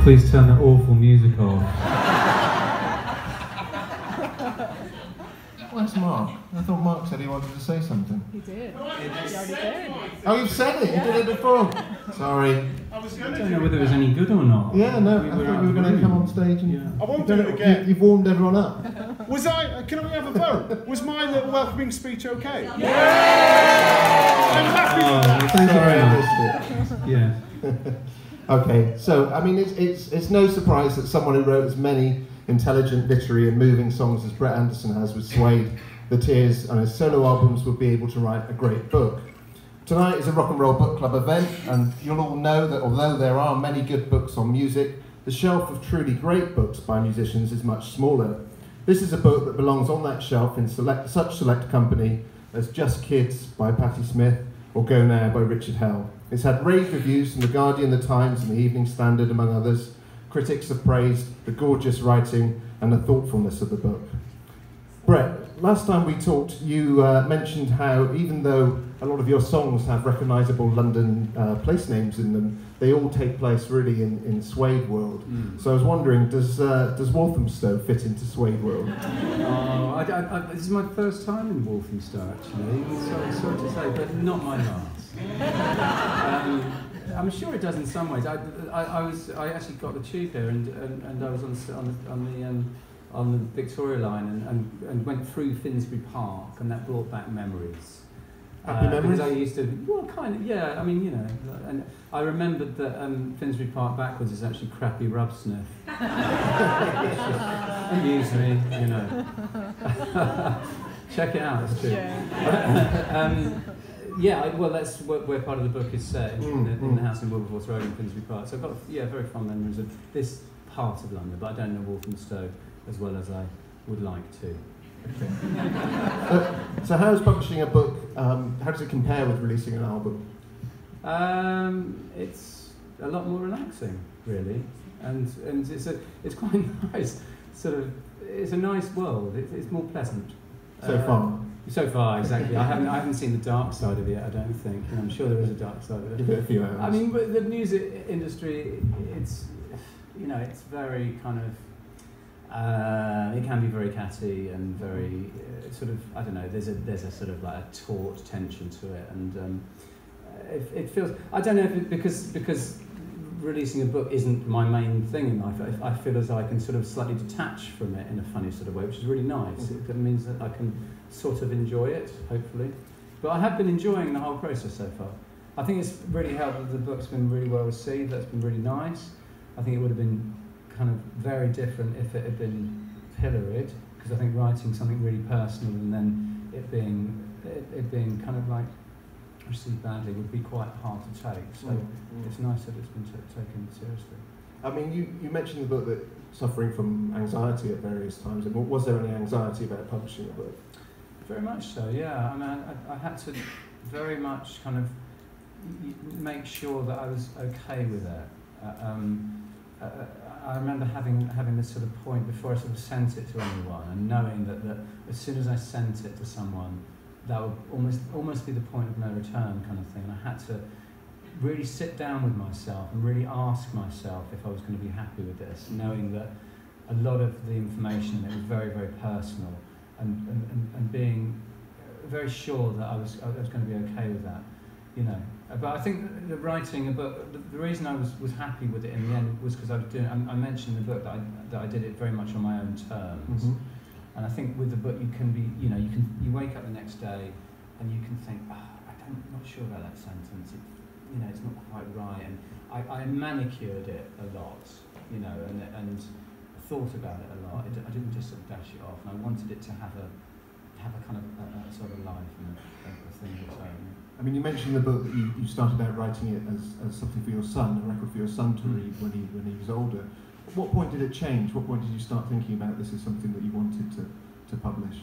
please turn that awful music off? Where's Mark? I thought Mark said he wanted to say something. He did. He already did. Oh, you've said it. You did it before. Sorry. I don't know whether it was any good or not. Yeah, no. I thought we were going to come on stage and. Yeah. I won't do it again. You've warmed everyone up. Was I? Can we have a vote? Was my little welcoming speech okay? Yeah. I'm happy with that. Sorry, I missed it. Yeah. Okay, so I mean, it's no surprise that someone who wrote as many intelligent, literary, and moving songs as Brett Anderson has with Suede, The Tears, and his solo albums would be able to write a great book. Tonight is a rock and roll book club event, and you'll all know that although there are many good books on music, the shelf of truly great books by musicians is much smaller. This is a book that belongs on that shelf in such select company as Just Kids by Patti Smith or Go Now by Richard Hell. It's had rave reviews from The Guardian, The Times and The Evening Standard, among others. Critics have praised the gorgeous writing and the thoughtfulness of the book. Brett, last time we talked, you mentioned how even though a lot of your songs have recognisable London place names in them, they all take place really in Suede world. So I was wondering, does Walthamstow fit into Suede world? Oh, this is my first time in Walthamstow actually. Sorry to say, but not my last. I'm sure it does in some ways. I actually got the tube here, and I was on the Victoria line and went through Finsbury Park, and that brought back memories. Happy memories? Because I used to, well, kind of, yeah. I mean, you know, and I remembered that Finsbury Park backwards is actually Crappy Rubsmith. Amused me, you know. Check it out, it's true. Yeah, well, that's where part of the book is set, in the house in Wilberforce Road in Finsbury Park. So I've got, very fond memories of this part of London, but I don't know Walthamstow as well as I would like to. Okay. So how is publishing a book, how does it compare with releasing an album? It's a lot more relaxing, really, and it's quite nice. It's a nice world. It's more pleasant. So far. So far, exactly. I haven't seen the dark side of it yet, I don't think. And I'm sure there is a dark side of it. Give it a few hours. I mean, but the music industry, it's very kind of, it can be very catty and very I don't know. There's a sort of like a taut tension to it, and it feels. I don't know if it, because releasing a book isn't my main thing in life. I feel as I can sort of slightly detach from it in a funny sort of way, which is really nice. It means that I can sort of enjoy it, hopefully. But I have been enjoying the whole process so far. I think it's really helped that the book's been really well received. That's been really nice. I think it would have been kind of very different if it had been pilloried, because I think writing something really personal and then it being kind of like received badly would be quite hard to take. So it's nice that it's been taken seriously. I mean, you mentioned in the book that suffering from anxiety at various times. Was there any anxiety about publishing a book? Very much so, yeah. I mean, I had to very much kind of make sure that I was okay with it. I remember having this sort of point before I sort of sent it to anyone, and knowing that as soon as I sent it to someone, that would almost be the point of no return kind of thing. And I had to really sit down with myself and really ask myself if I was going to be happy with this, knowing that a lot of the information in it was very, very personal, and being very sure that I was going to be okay with that, you know. But I think the writing a book, the reason I was happy with it in the end was because I mentioned in the book that I did it very much on my own terms. And I think with the book you can be, you know, you wake up the next day and you can think, I'm not sure about that sentence. It's not quite right. And I manicured it a lot, you know, and thought about it a lot. I didn't just sort of dash it off, and I wanted it to have a kind of a sort of life and a thing of its own. I mean, you mentioned in the book that you started out writing it as something for your son, a record for your son to read when he was older. At what point did it change? What point did you start thinking about this as something that you wanted to publish?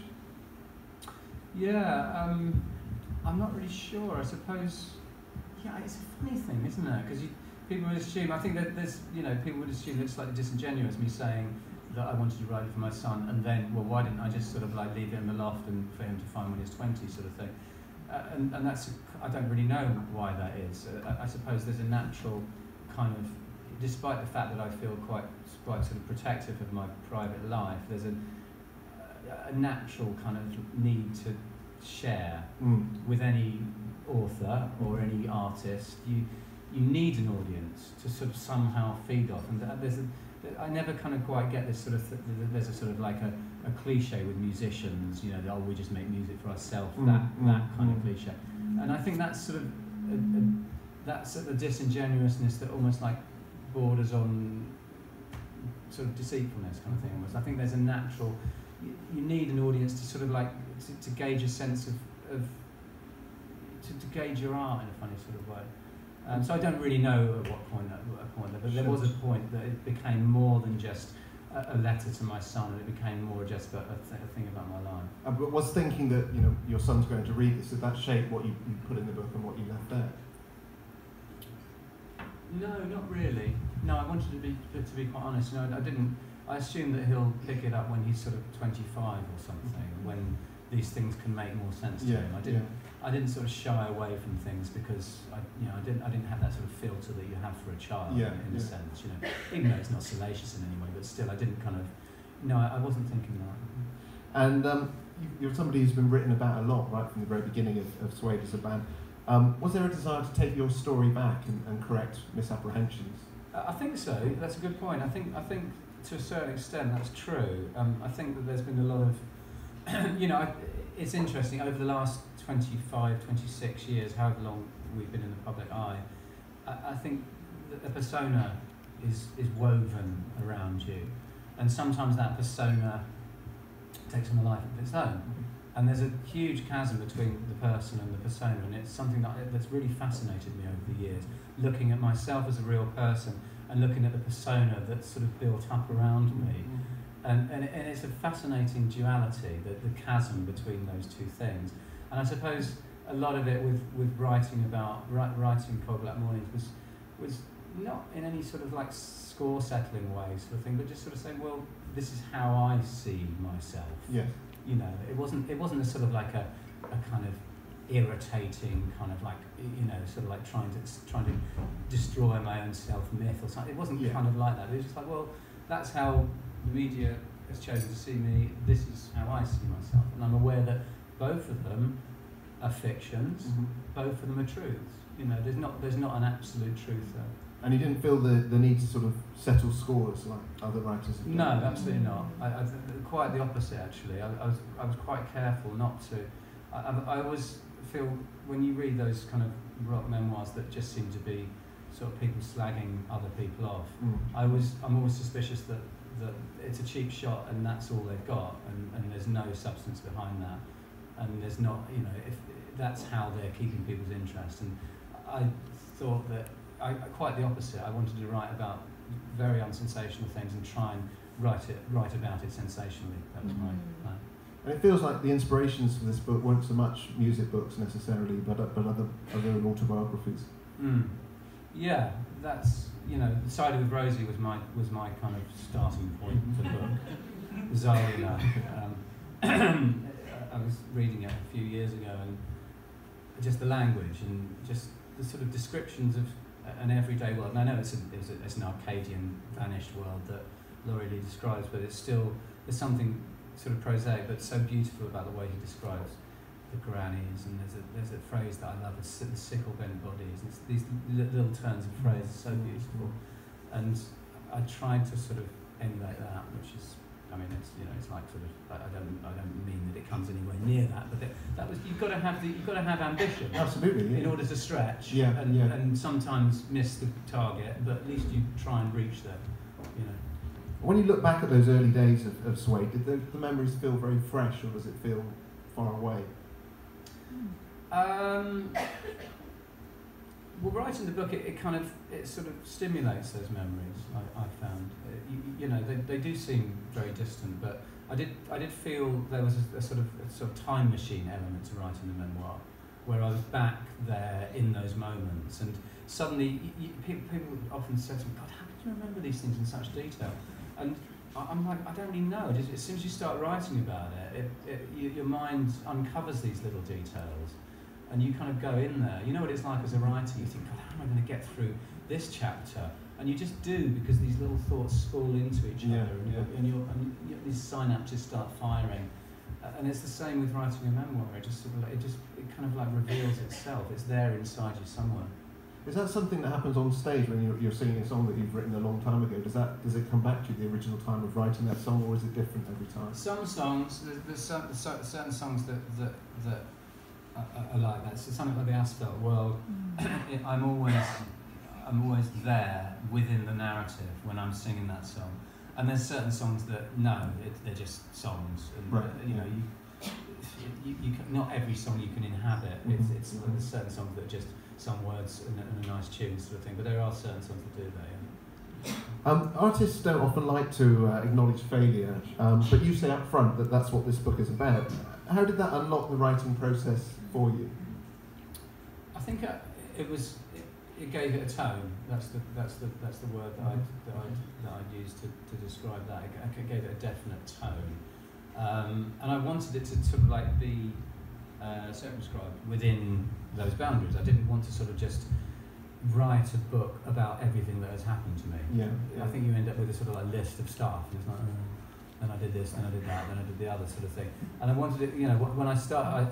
Yeah, I'm not really sure. I suppose, yeah, it's a funny thing, isn't it? Because people would assume, I think that people would assume that it's slightly disingenuous, me saying that I wanted to write it for my son, and then, well, why didn't I just sort of like leave it in the loft and for him to find when he's 20 sort of thing. And that's, I don't really know why that is. I suppose there's a natural kind of despite the fact that I feel quite sort of protective of my private life, there's a natural kind of need to share with any author or any artist. You need an audience to sort of somehow feed off, and I never kind of quite get this sort of there's a sort of like a cliche with musicians, you know, oh, we just make music for ourselves, that kind of cliche, and I think that's sort of that's the disingenuousness that almost like borders on sort of deceitfulness kind of thing almost. I think there's a natural, you need an audience to sort of like to gauge a sense of to gauge your art in a funny sort of way. So I don't really know at what point, but there was a point that it became more than just a letter to my son, and it became more just a thing about my life. But was thinking that, you know, your son's going to read this, did that shape what you put in the book and what you left there? No, not really. No, I wanted to be quite honest. No, I didn't. I assume that he'll pick it up when he's sort of 25 or something, when these things can make more sense to him. I didn't sort of shy away from things because I didn't have that sort of filter that you have for a child in a sense, you know. Even though it's not salacious in any way, but still, I didn't kind of. No, I wasn't thinking that. And you're somebody who's been written about a lot, right, from the very beginning of Suede as a band. Was there a desire to take your story back and correct misapprehensions? I think so. That's a good point. I think to a certain extent that's true. I think that there's been a lot of, you know, it's interesting, over the last 25, 26 years, however long we've been in the public eye, I think that a persona is woven around you, and sometimes that persona takes on a life of its own. And there's a huge chasm between the person and the persona, and it's something that's really fascinated me over the years, looking at myself as a real person and looking at the persona that's sort of built up around me. And it's a fascinating duality, the chasm between those two things. And I suppose a lot of it with writing Cold Black Mornings was not in any sort of like score settling way sort of thing, but just sort of saying, well, this is how I see myself. Yes. You know, it wasn't a sort of like a kind of irritating kind of like, you know, sort of like trying to destroy my own self-myth or something. It wasn't kind of like that. It was just like, well, that's how the media has chosen to see me. This is how I see myself, and I'm aware that both of them are fictions. Both of them are truths. You know, there's not an absolute truth there. And you didn't feel the need to sort of settle scores like other writers have done? No, absolutely not. I quite the opposite, actually. I was quite careful not to. I always feel when you read those kind of rock memoirs that just seem to be sort of people slagging other people off. I'm always suspicious that it's a cheap shot and that's all they've got, and there's no substance behind that, and there's not, you know, if that's how they're keeping people's interest. And I thought that quite the opposite. I wanted to write about very unsensational things and try and write about it sensationally. That was my plan. And it feels like the inspirations for this book weren't so much music books necessarily, but other autobiographies. Yeah, that's, you know, Cider with Rosie was my kind of starting point for the book. Zarina. I was reading it a few years ago, and just the language and just the sort of descriptions of an everyday world. And I know it's an Arcadian, vanished world that Laurie Lee describes, but it's still, there's something sort of prosaic but so beautiful about the way he describes the grannies. And there's a phrase that I love, it's the sickle bent bodies. It's these little turns of phrase are so beautiful, and I tried to sort of emulate that, which is, I mean, it's, you know, it's like sort of, I don't mean that it comes anywhere near that, but that was, you've got to have ambition. Absolutely. In order to stretch. And sometimes miss the target, but at least you try and reach there. You know. When you look back at those early days of Suede, did the memories feel very fresh, or does it feel far away? Well, writing the book, it sort of stimulates those memories. I found, you know, they do seem very distant, but I did feel there was a sort of time machine element to writing the memoir, where I was back there in those moments, and suddenly people often say to me, "God, how did you remember these things in such detail?" And I'm like, I don't really know. As soon as you start writing about it, your mind uncovers these little details, and you kind of go in there. You know what it's like as a writer. You think, God, how am I going to get through this chapter And you just do, because these little thoughts spool into each Yeah, other, yeah. and these synapses start firing. And it's the same with writing a memoir. It just sort of like, it kind of like reveals itself. It's there inside you somewhere. Is that something that happens on stage when you're singing a song that you've written a long time ago? Does it come back to you, the original time of writing that song, or is it different every time? Some songs, there's certain songs that are like that. So something like the Asphalt World. I'm always there within the narrative when I'm singing that song. And there's certain songs that they're just songs. And, right. You know, you can, not every song you can inhabit. It's there's certain songs that are just some words and a nice tune sort of thing. But there are certain songs that do that. Yeah. Artists don't often like to acknowledge failure, but you say up front that that's what this book is about. How did that unlock the writing process for you? I think it gave it a tone. That's the word that I'd use to describe that. It gave it a definite tone, and I wanted it to sort of like be circumscribed within those boundaries. I didn't want to sort of just write a book about everything that has happened to me. Yeah. I think you end up with a sort of like list of stuff, and it's like, then I did this, then I did that, then I did the other sort of thing. And I wanted it, you know, when I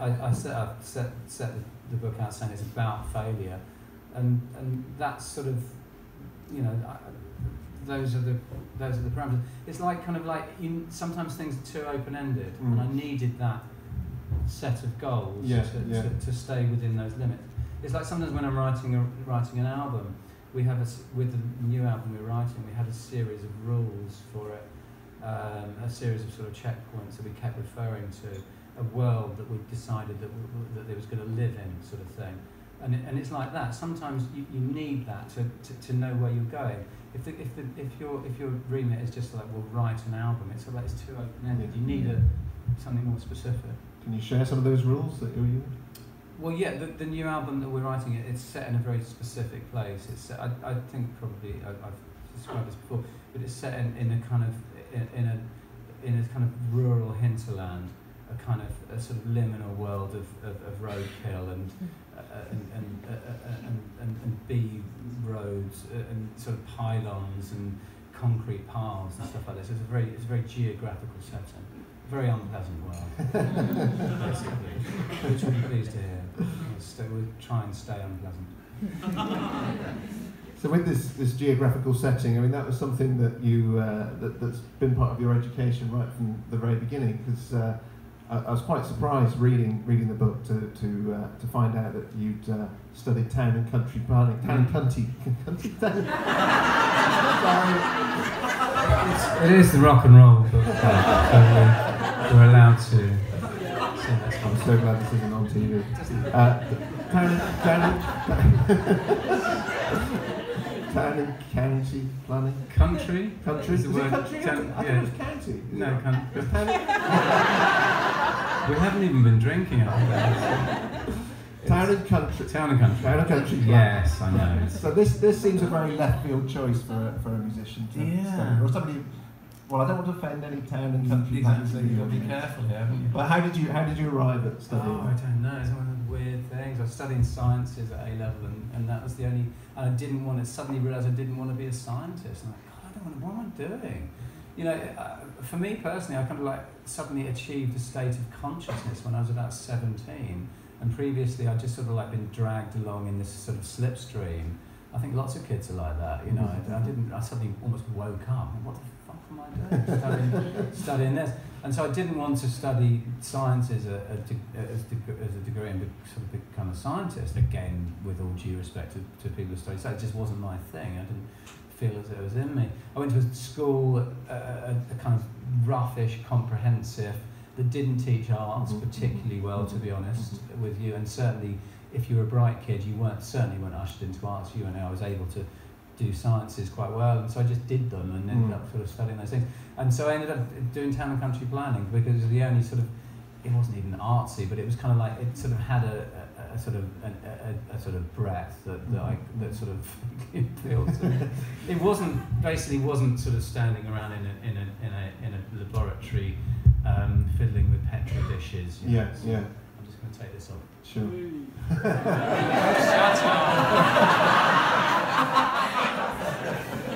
set the book out saying it's about failure, and that's sort of, you know, those are the parameters. It's like kind of like sometimes things are too open-ended, and I needed that set of goals to stay within those limits. It's like sometimes when I'm writing an album, with the new album we're writing, we had a series of rules for it, a series of sort of checkpoints that we kept referring to, a world that we decided that they was going to live in, sort of thing. And it's like that. Sometimes you need that to know where you're going. If your remit is just like, well, write an album, it's like it's too open-ended. You need something more specific. Can you share some of those rules that you're using? Well, yeah, the new album that we're writing, it's set in a very specific place. It's set, I think probably I've described this before, but it's set in a kind of in a kind of rural hinterland, a kind of a sort of liminal world of roadkill and B roads and sort of pylons and concrete paths and stuff like this. It's a very geographical setting. Very unpleasant world, basically, which we'll be pleased to hear. We'll try and stay unpleasant. So with this geographical setting, I mean, that was something that you that's been part of your education right from the very beginning, because I was quite surprised reading the book to find out that you'd studied town and country planning. It is the rock and roll book, so we're allowed to sing that song. I'm so glad this isn't on TV. Town and county planning. Country? Country? Is the word country? I thought it was county. No, country. We haven't even been drinking it. Town and country. Town and country. Town and country. Yes, I know. So this seems a very left field choice for a musician to study, or somebody. Well, I don't want to offend any town and country. Exactly. You've got to be careful here, haven't you? But how did you arrive at studying? Oh, I don't know. It's one of those weird things. I was studying sciences at A level, and that was the only. And I didn't want to. Suddenly realised I didn't want to be a scientist. And I'm like, God, I don't want to. What am I doing? You know, for me personally, I kind of like suddenly achieved a state of consciousness when I was about 17. And previously, I'd just sort of like been dragged along in this sort of slipstream. I think lots of kids are like that. You know, I suddenly almost woke up. What the fuck am I doing? Studying this. And so I didn't want to study science as a degree and sort of become a scientist, again, with all due respect to people who study. So it just wasn't my thing. I didn't feel as it was in me. I went to a school, a kind of roughish, comprehensive, that didn't teach arts particularly well, to be honest with you. And certainly, if you were a bright kid, you certainly weren't ushered into arts. You and I was able to do sciences quite well, and so I just did them and ended up sort of studying those things. And so I ended up doing town and country planning because it was the only sort of, it wasn't even artsy, but it was kind of like, it sort of had a sort of breadth that sort of appealed to me. It wasn't sort of standing around in a laboratory fiddling with Petri dishes. Yeah. I'm just going to take this off. Sure. Shut up.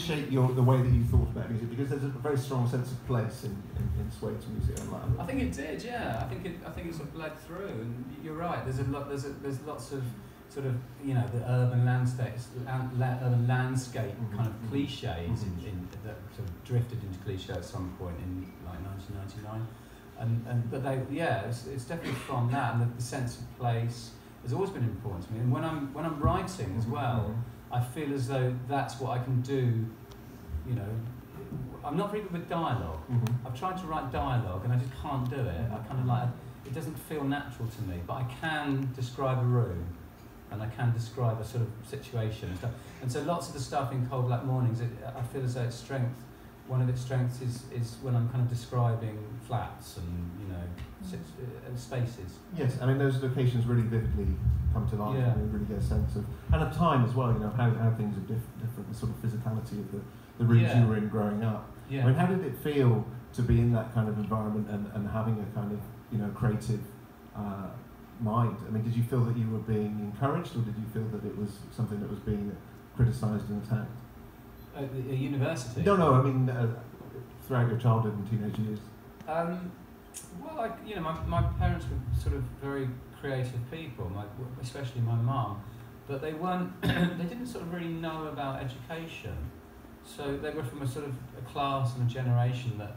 shape the way that you thought about music? Because there's a very strong sense of place in Suede's music. I think it did, yeah. I think it sort of bled through, and you're right. There's lots of sort of, you know, the urban landscape kind of cliches that sort of drifted into cliche at some point in like 1999, it's definitely from that, and the sense of place has always been important to me. And when I'm writing as well, I feel as though that's what I can do. You know, I'm not very good with dialogue. I've tried to write dialogue and I just can't do it. I kind of like, it doesn't feel natural to me, but I can describe a room and I can describe a sort of situation and stuff. And so lots of the stuff in Cold Black Mornings, I feel as though its strength, one of its strengths is when I'm kind of describing flats and, you know, spaces. Yes, I mean those locations really vividly come to life, and you really get a sense of, and of time as well, you know, how things are different, the sort of physicality of the rooms you were in growing up. I mean, how did it feel to be in that kind of environment and having a kind of, you know, creative mind? I mean, did you feel that you were being encouraged, or did you feel that it was something that was being criticised and attacked? At a university? No, I mean throughout your childhood and teenage years. Well, you know, my parents were sort of very creative people, especially my mum, but they weren't. They didn't sort of really know about education, so they were from a sort of a class and a generation that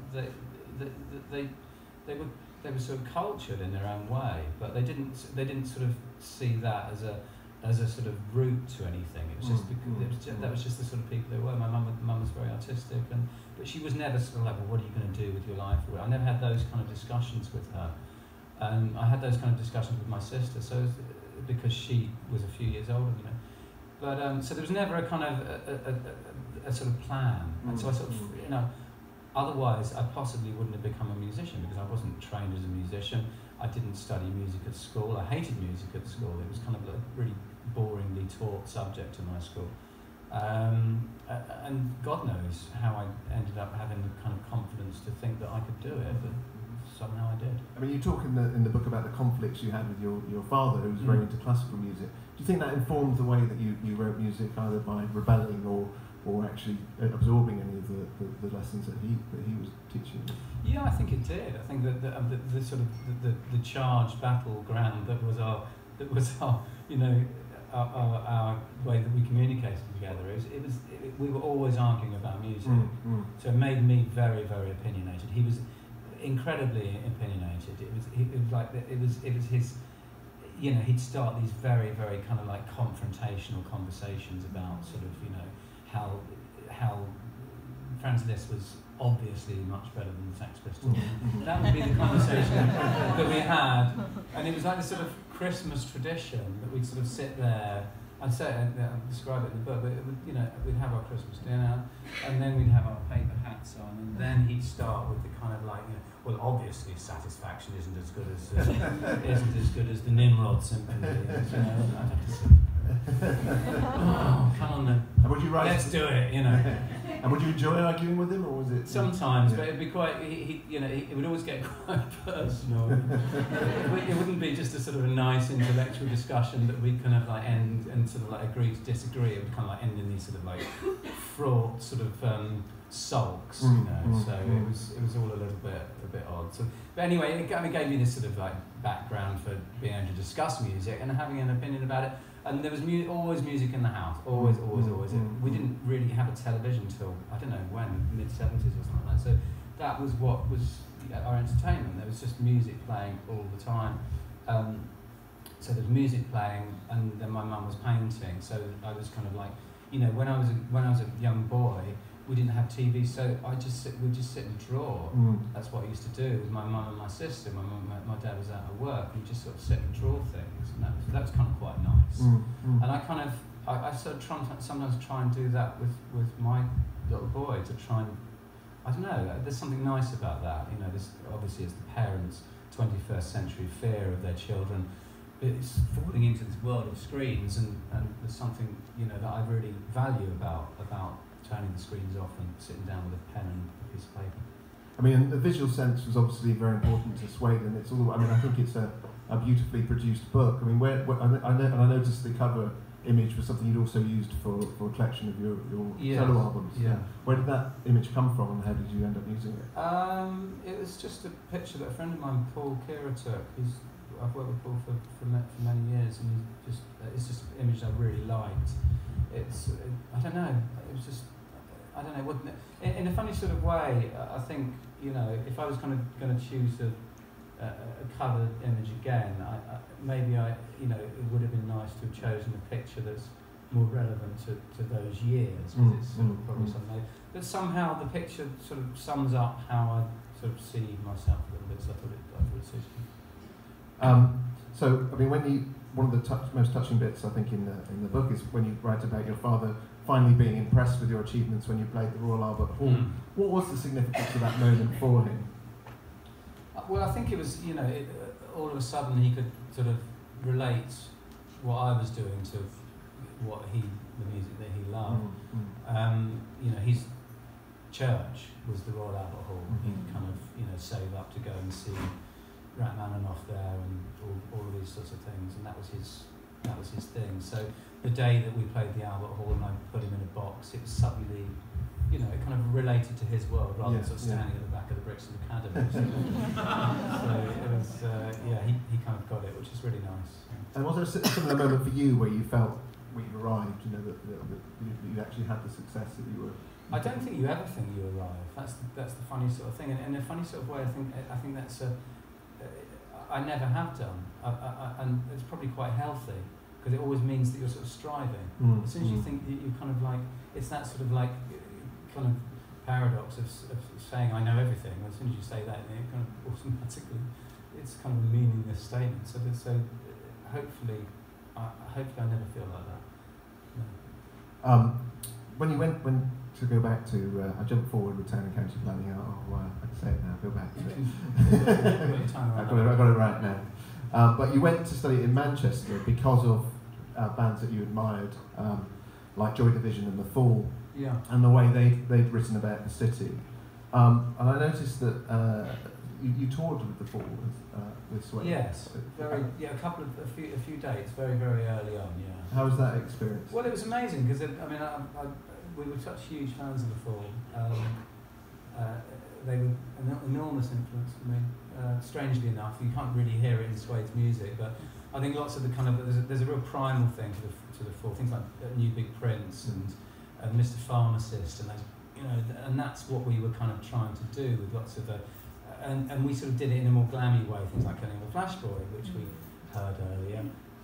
they were sort of cultured in their own way, but they didn't sort of see that as a sort of route to anything. It was just that was just the sort of people they were. My mum was very artistic, but she was never sort of like, well, what are you going to do with your life? I never had those kind of discussions with her. I had those kind of discussions with my sister, so because she was a few years older, you know. But so there was never a kind of a sort of plan, and so I sort of, you know, otherwise I possibly wouldn't have become a musician because I wasn't trained as a musician. I didn't study music at school. I hated music at school. It was kind of a really boringly taught subject in my school. And God knows how I ended up having the kind of confidence to think that I could do it, but somehow I did. I mean, you talk in the book about the conflicts you had with your father, who was very into classical music. Do you think that informed the way that you wrote music, either by rebelling or actually absorbing any of the lessons that he was teaching you? Yeah, I think it did. I think that the sort of the charged battleground that was our you know, our way that we communicated together. We were always arguing about music, so it made me very, very opinionated. He was incredibly opinionated. It was his. You know, he'd start these very, very kind of like confrontational conversations about sort of, you know, how Franz Liszt was obviously much better than the Sex Pistols. That would be the conversation that we had, and it was like this sort of Christmas tradition that we'd sort of sit there. I describe it in the book, but you know, we'd have our Christmas dinner, and then we'd have our paper hats on, and then he'd start with the kind of like, you know, well, obviously Satisfaction isn't as good as the Nimrod Symphony. You know, I'd have to say, oh, come on then. And would you write? Let's do it, you know. And would you enjoy arguing with him, or was it? Sometimes, but it'd be quite. It would always get quite personal. It wouldn't be just a sort of a nice intellectual discussion that we kind of like end and sort of like agree to disagree. It would kind of like end in these sort of like fraught sort of sulks, you know. So it was all a bit odd. So, but anyway, it kind of gave me this sort of like background for being able to discuss music and having an opinion about it. And there was always music in the house, always. We didn't really have a television till, I don't know when, mid-70s or something like that. So that was what was our entertainment. There was just music playing all the time. So there was music playing, and then my mum was painting. So I was kind of like, you know, when I was a young boy, we didn't have TV, so we'd just sit and draw. That's what I used to do with my mum and my sister. My dad was out at work, and we'd just sort of sit and draw things, and that was kind of quite nice. And I sort of sometimes try and do that with my little boy, to try and, I don't know, there's something nice about that. You know, this obviously is the parents' 21st century fear of their children. It's falling into this world of screens, and there's something, you know, that I really value about turning the screens off and sitting down with a pen and a piece of paper. I mean, the visual sense was obviously very important to Suede, and it's all. I mean, I think it's a beautifully produced book. I mean, I noticed the cover image was something you'd also used for a collection of your Yes. solo albums. Yeah. Where did that image come from, and how did you end up using it? It was just a picture that a friend of mine, Paul Kira, took. I've worked with Paul for many years, and it's just an image I really liked. I don't know. It was just, I don't know. In a funny sort of way, I think, you know, if I was kind of going to choose a covered image again, you know, it would have been nice to have chosen a picture that's more relevant to those years, because it's sort of probably something. But somehow the picture sort of sums up how I sort of see myself a little bit. So I thought it suited me. So, I mean, one of the most touching bits, I think, in the book is when you write about your father finally being impressed with your achievements when you played the Royal Albert Hall. What was the significance of that moment for him? Well, I think it was, you know, all of a sudden he could sort of relate what I was doing to the music that he loved. You know, his church was the Royal Albert Hall. He'd kind of, you know, save up to go and see Rachmaninoff there and all of these sorts of things, and that was his thing. So the day that we played the Albert Hall and I put him in a box, it was suddenly, you know, it kind of related to his world rather than sort of standing at the back of the Brixton Academy. So it was, he kind of got it, which is really nice. And was there a similar moment for you where you felt when you arrived, you know, that you actually had the success that you were? I don't think you ever think you arrive. That's the funny sort of thing, and in a funny sort of way, I think that's I never have done, and it's probably quite healthy, because it always means that you're sort of striving. As soon as you think that you kind of like, it's that sort of like kind of paradox of saying I know everything. As soon as you say that, it kind of automatically, it's kind of a meaningless statement. So hopefully I never feel like that. No. When you went to go back to, I jumped forward with Town and County Planning. I can say it now. Go back to it. I got it right now. But you went to study in Manchester because of bands that you admired, like Joy Division and The Fall, and the way they'd written about the city. And I noticed that you toured with The Fall with Suede. Yes, a few dates, very early on. Yeah. How was that experience? Well, it was amazing because we were such huge fans of The Fall. They were an enormous influence for me. Strangely enough, you can't really hear it in Suede's music, but I think lots of the kind of there's a real primal thing to the Fall. Things like New Big Prince and Mr. Pharmacist, and you know, and that's what we were kind of trying to do with lots of and we sort of did it in a more glammy way. Things like Killing the Flash Boy, which we heard earlier.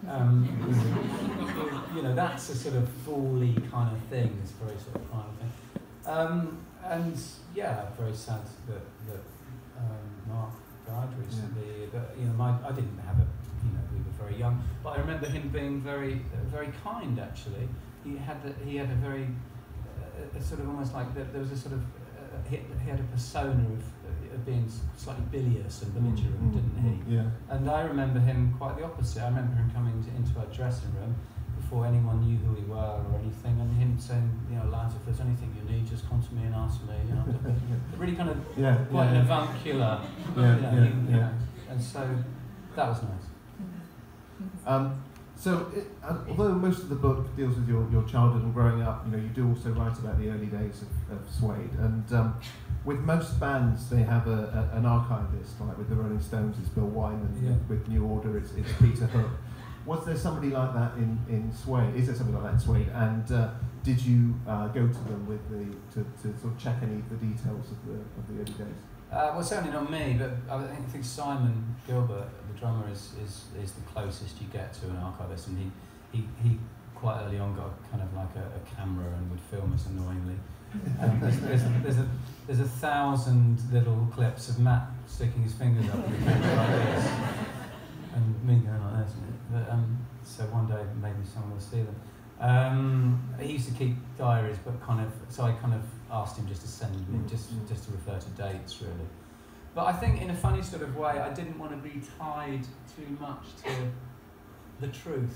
You know, that's a sort of Fall-y kind of thing. It's a very sort of primal thing. And yeah, very sad that Mark died recently. But you know, I didn't have we were very young. But I remember him being very kind. Actually, he had a very a sort of almost like there was a sort of he had a persona of being slightly bilious and belligerent, didn't he? Yeah. And I remember him quite the opposite. I remember him coming into our dressing room before anyone knew who we were or anything, and him saying, you know, lads, if there's anything you need, just come to me and ask me. You know, really kind of quite an avuncular. And so that was nice. Although most of the book deals with your childhood and growing up, you know, you do also write about the early days of Suede. And with most bands, they have an archivist, like with the Rolling Stones, it's Bill Wyman. With New Order, it's Peter Hook. Was there somebody like that in Suede? Is there somebody like that in Suede? And did you go to them to sort of check any of the details of the early days? Well, certainly not me, but I think Simon Gilbert, the drummer, is the closest you get to an archivist, and he quite early on got kind of like a camera and would film us annoyingly. There's 1,000 little clips of Matt sticking his fingers up in the camera like this, and me going like this. But, so one day maybe someone will see them. He used to keep diaries, but I kind of asked him just to send me, just to refer to dates, really. But I think in a funny sort of way, I didn't want to be tied too much to the truth.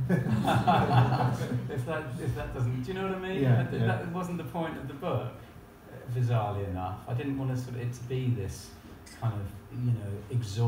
if that doesn't, do you know what I mean? That wasn't the point of the book, bizarrely enough. I didn't want it to be this kind of, you know,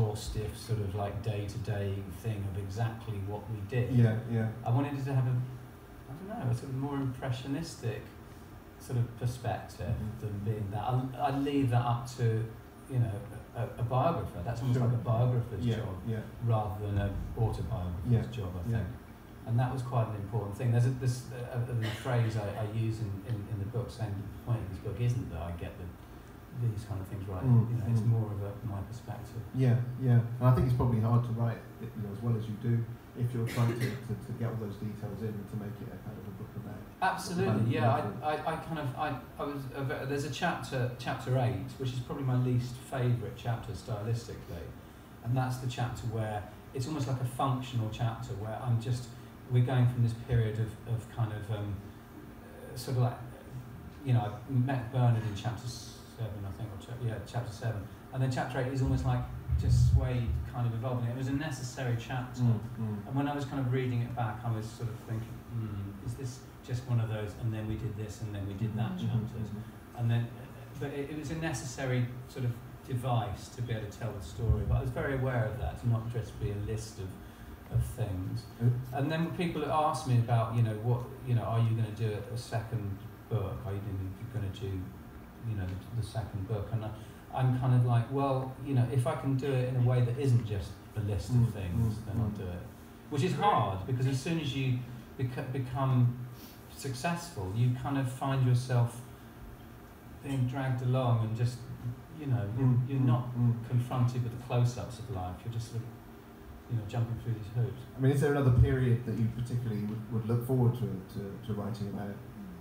exhaustive sort of like day-to-day thing of exactly what we did. Yeah. I wanted it to have don't know, a sort of more impressionistic sort of perspective than being that. I leave that up to, you know, a biographer. That's almost like a biographer's job rather than an autobiographer's job, I think. And that was quite an important thing. There's a phrase I use in the book saying the point of this book isn't that I get these kind of things right. You know, it's more of my perspective. Yeah. And I think it's probably hard to write it, you know, as well as you do if you're trying to get all those details in and to make it a kind of a book about. Absolutely, I was there's a chapter 8, which is probably my least favourite chapter stylistically, and that's the chapter where it's almost like a functional chapter where we're going from this period of kind of sort of like, you know, I met Bernard in chapter 7, I think, or chapter 7, and then chapter 8 is almost like just Suede kind of evolving. It was a necessary chapter, and when I was kind of reading it back, I was sort of thinking, is this just one of those, and then we did this, and then we did that chapters, and then, but it was a necessary sort of device to be able to tell the story. But I was very aware of that, to not just be a list of things. And then people asked me about, you know, what, you know, are you going to do a second book? Are you going to do, you know, the second book? And I'm kind of like, well, you know, if I can do it in a way that isn't just a list of things, then I'll do it. Which is hard, because as soon as you become successful, you kind of find yourself being dragged along and just, you know, you're not confronted with the close-ups of life. You're just sort of, you know, jumping through these hoops. I mean, is there another period that you particularly would look forward to writing about?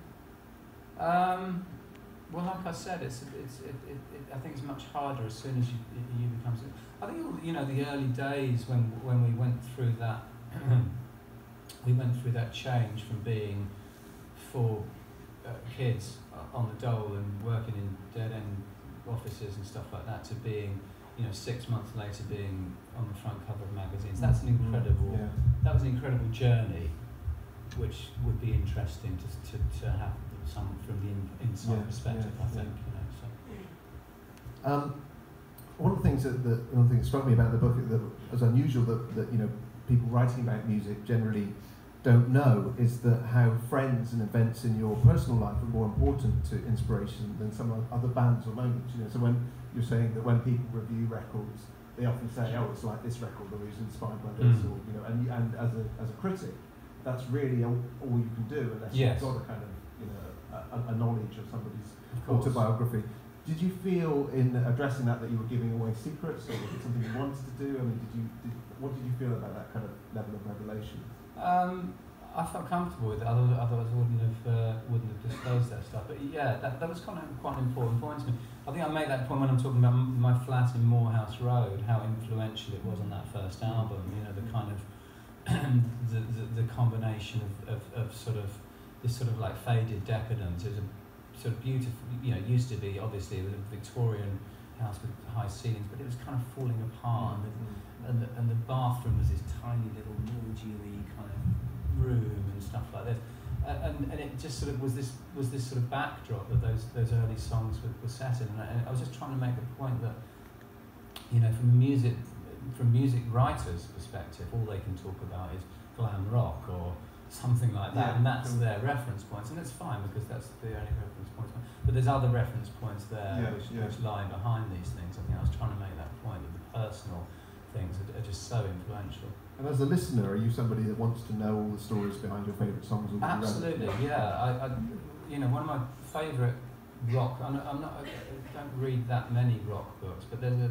Well, like I said, I think it's much harder as soon as you become. I think, you know, the early days when we went through that, change from being 4 kids on the dole and working in dead-end offices and stuff like that, to being, you know, 6 months later being on the front cover of magazines. That's an incredible. That was an incredible journey, which would be interesting to have some from the inside perspective. I think, you know. So. One of the things that struck me about the book that was unusual that you know, people writing about music generally don't know is that how friends and events in your personal life are more important to inspiration than some other bands or moments. You know, so when you're saying that when people review records, they often say, "Oh, it's like this record, or it's inspired by this," or, you know, and as a critic, that's really all you can do unless you've got a kind of, you know, a knowledge of somebody's autobiography. Did you feel in addressing that you were giving away secrets, or was it something you wanted to do? I mean, what did you feel about that kind of level of revelation? I felt comfortable with it, otherwise I wouldn't have disclosed that stuff. But yeah, that was kind of quite an important point to me. I think I make that point when I'm talking about my flat in Morehouse Road, how influential it was on that first album. You know, the kind of the combination of sort of this sort of like faded decadence. It was a sort of beautiful, you know, it used to be obviously a Victorian house with high ceilings, but it was kind of falling apart, and the bathroom was this tiny little mildewy kind of room and stuff like this, and it just sort of was this sort of backdrop that those early songs were set in, and I was just trying to make the point that, you know, from music writers' perspective, all they can talk about is glam rock or something like that, and that's their reference points, and that's fine because that's the only reference points. But there's other reference points there which lie behind these things. I think I was trying to make that point that the personal things are just so influential. And as a listener, are you somebody that wants to know all the stories behind your favourite songs? Absolutely, yeah. I you know, one of my favourite rock. I don't read that many rock books, but there's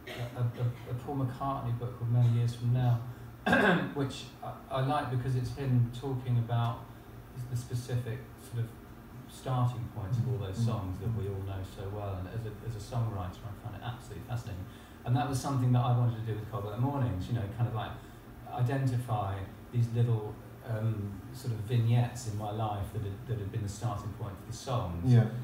a Paul McCartney book called Many Years From Now, which I like because it's him talking about the specific sort of starting points of all those songs that we all know so well. And as a songwriter, I find it absolutely fascinating. And that was something that I wanted to do with Cold Weather Mornings, you know, kind of like identify these little sort of vignettes in my life that had been the starting point for the songs.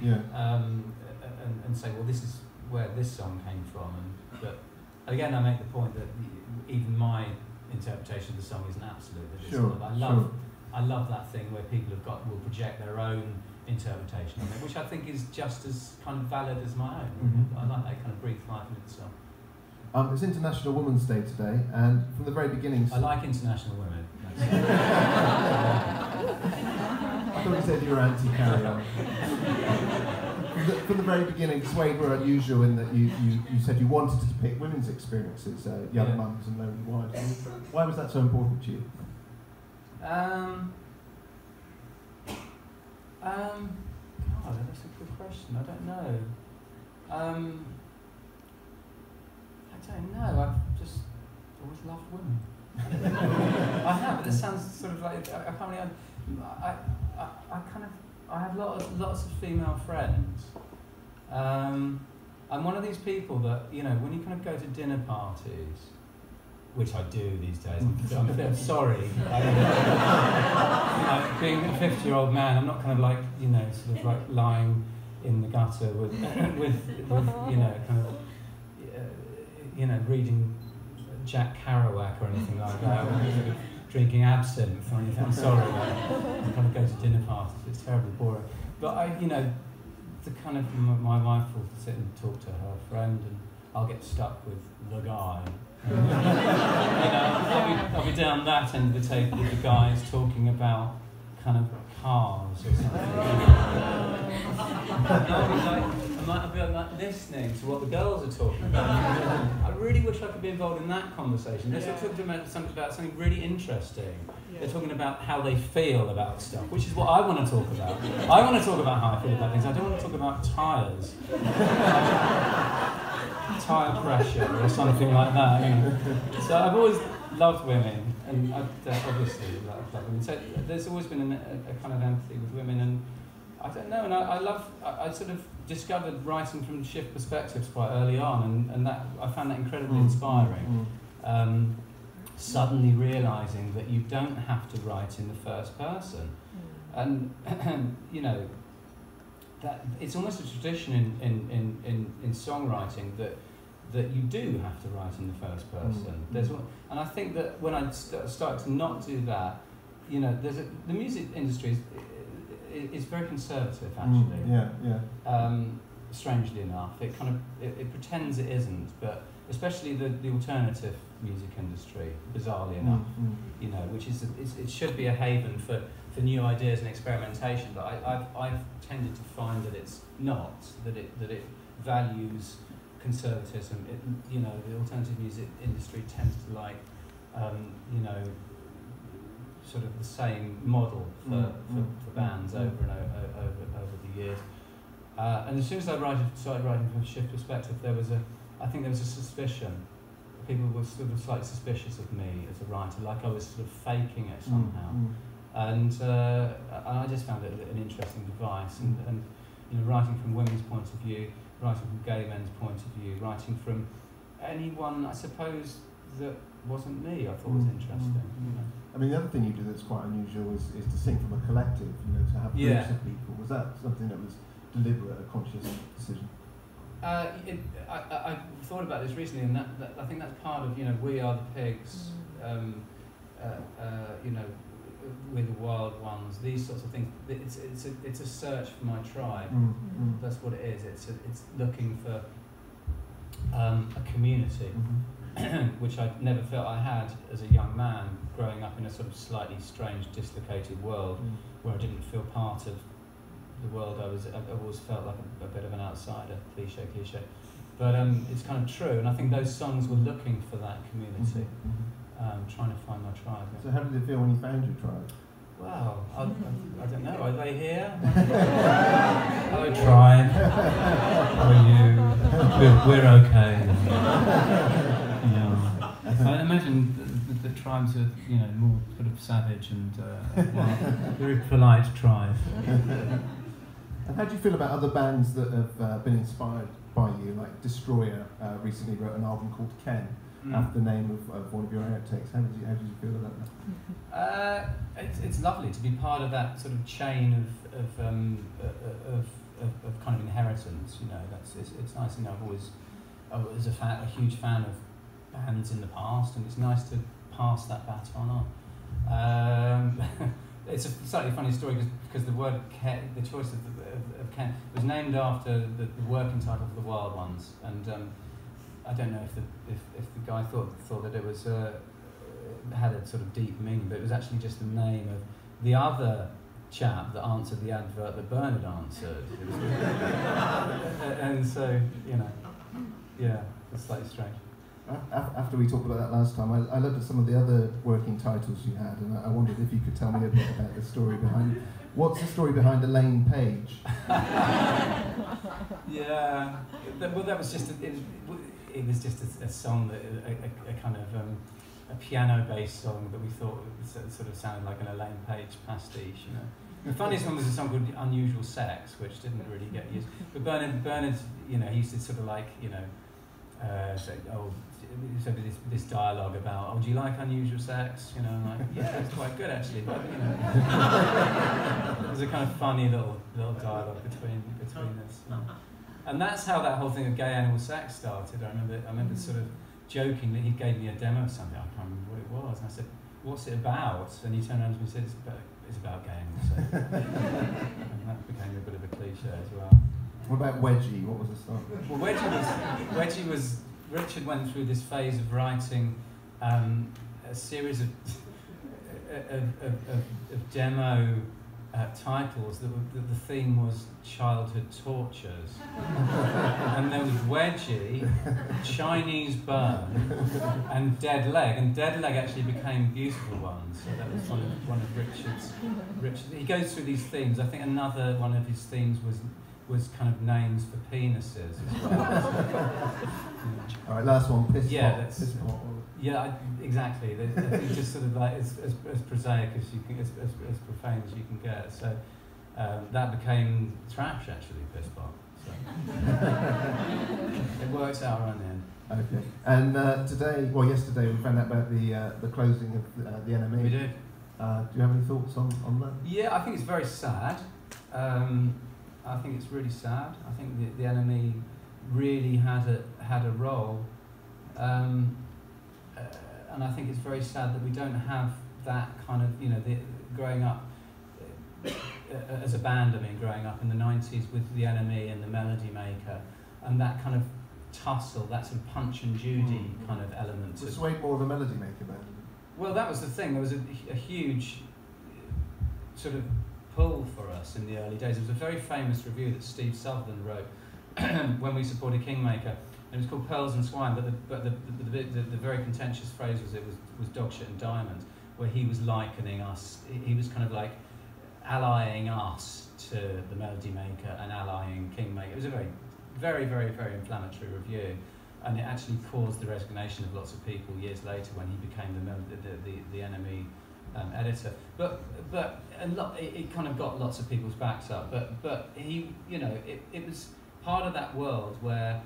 And say, well, this is where this song came from. But again, I make the point that even my interpretation of the song isn't absolute. I love that thing where people will project their own interpretation of it, which I think is just as kind of valid as my own. I like that kind of breathe life into the song. It's International Women's Day today, and from the very beginning... I like international women. thought you said you were anti-carry on. From the very beginning, Suede were unusual in that you said you wanted to depict women's experiences, young mums and lonely wives. Why was that so important to you? God, that's a good question. I don't know. I don't know. I've just always loved women. I have. This sounds sort of like I can't really. I have lots of female friends. I'm one of these people that, you know, when you kind of go to dinner parties, which I do these days, I'm a bit sorry. You know, being a 50-year-old man, I'm not kind of like, you know, sort of like lying in the gutter with you know, kind of, you know, reading Jack Kerouac or anything like that, or sort of drinking absinthe or anything. I'm sorry, I kind of go to dinner parties. It's terribly boring. But you know, the kind of my wife will sit and talk to her friend, and I'll get stuck with the guy. You know, I'll be down that end of the table with the guys talking about kind of cars or something. I'll be like listening to what the girls are talking about. I really wish I could be involved in that conversation. They're talking about something really interesting. They're talking about how they feel about stuff, which is what I want to talk about. I want to talk about how I feel about things. I don't want to talk about tyres. Tyre pressure or something like that. You know. So I've always loved women, and obviously love women. So there's always been a kind of empathy with women, and I don't know. And I sort of discovered writing from shift perspectives quite early on, and that I found that incredibly inspiring. Suddenly realising that you don't have to write in the first person, and you know, that it's almost a tradition in songwriting that you do have to write in the first person. And I think that when I start to not do that, you know, the music industry is very conservative actually. Strangely enough, it kind of it pretends it isn't, but especially the alternative music industry, bizarrely enough, you know, which is it should be a haven for new ideas and experimentation, but I've tended to find that it's not, that it values conservatism. You know, the alternative music industry tends to like, you know, sort of the same model for bands over the years. And as soon as I started writing from a shift perspective, I think there was a suspicion. People were sort of slightly suspicious of me as a writer, like I was sort of faking it somehow. And I just found it an interesting device. And you know, writing from women's point of view, writing from gay men's point of view, writing from anyone, I suppose, that wasn't me, I thought was interesting. You know. I mean, the other thing you do that's quite unusual is to sing from a collective, you know, to have groups of people. Was that something that was deliberate, a conscious decision? I thought about this recently, and that I think that's part of, you know, We Are the Pigs, you know, We're the Wild Ones, these sorts of things. It's a search for my tribe. That's what it is. It's looking for a community, which I never felt I had as a young man, growing up in a sort of slightly strange, dislocated world, where I didn't feel part of the world. I always felt like a bit of an outsider, cliche. But it's kind of true, and I think those songs were looking for that community, trying to find my tribe. So how did it feel when you found your tribe? Well, I don't know, are they here? Hello tribe, how are you? We're okay. I imagine the tribes are, you know, more sort of savage and very polite tribe. And how do you feel about other bands that have been inspired by you? Like Destroyer recently wrote an album called Ken, after the name of one of your outtakes. How did you feel about that? It's lovely to be part of that sort of chain of kind of inheritance. You know, it's nice. You know, I was a huge fan of bands in the past, and it's nice to pass that baton on. It's a slightly funny story because the word Ken, the choice of Ken, was named after the working title for the Wild Ones, and I don't know if the guy thought that it had a sort of deep meaning, but it was actually just the name of the other chap that answered the advert that Bernard answered. And so, you know, yeah, it's slightly strange. After we talked about that last time, I looked at some of the other working titles you had, and I wondered if you could tell me a bit about the story behind. What's the story behind Elaine Page? Yeah, well, that was just it was just a song that a kind of a piano-based song that we thought sort of sounded like an Elaine Page pastiche, you know. The funniest one was a song called "Unusual Sex," which didn't really get used. But Bernard, you know, he used to sort of like, you know, say, oh, so this dialogue about, oh, do you like unusual sex? You know, I'm like, yeah, it's quite good actually. But you know, it was a kind of funny little dialogue between us. You know. And that's how that whole thing of gay animal sex started. I remember sort of joking that he gave me a demo of something. I can't remember what it was. And I said, "What's it about?" And he turned around to me and said, "It's about gay animal sex." And that became a bit of a cliche as well. What about Wedgie? What was the song? Well, Wedgie was. Richard went through this phase of writing a series of demo titles that the theme was childhood tortures. And there was Wedgie, Chinese Burn, and Dead Leg. And Dead Leg actually became Beautiful Ones. So that was one of Richard's. He goes through these themes. I think another one of his themes was kind of names for penises as well. All right, last one. Piss yeah, pot. Piss pot. Yeah, exactly. It's just sort of like as prosaic as you can, as profane as you can get. So that became trash actually, piss pot. So it works out around the end. Okay. And yesterday we found out about the closing of the NME. We did. Do you have any thoughts on that? Yeah, I think it's very sad. I think it's really sad. I think the NME really had a role, and I think it's very sad that we don't have that kind of, you know, growing up as a band. I mean, growing up in the '90s with the NME and the Melody Maker, and that kind of tussle, that sort of Punch and Judy kind of element. Was Suede more of a Melody Maker band? Well, that was the thing. There was a huge sort of pull for us in the early days. There was a very famous review that Steve Sutherland wrote when we supported Kingmaker. It was called Pearls and Swine, but the very contentious phrase was dog shit and diamonds, where he was likening us. He was kind of like allying us to the Melody Maker and allying Kingmaker. It was a very, very, very, very inflammatory review, and it actually caused the resignation of lots of people years later when he became the NME editor. But it kind of got lots of people's backs up. But he, you know, it was part of that world where